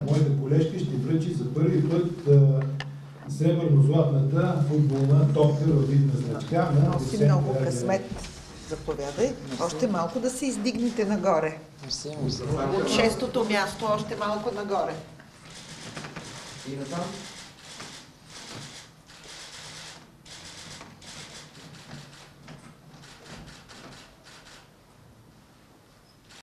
Моята колежка ще връчи за първи път сребърно-златната футболна топка във вид на значка. Носи много късмет. Заповядай. Още малко да се издигнете нагоре. От 6-то място още малко нагоре. И натам.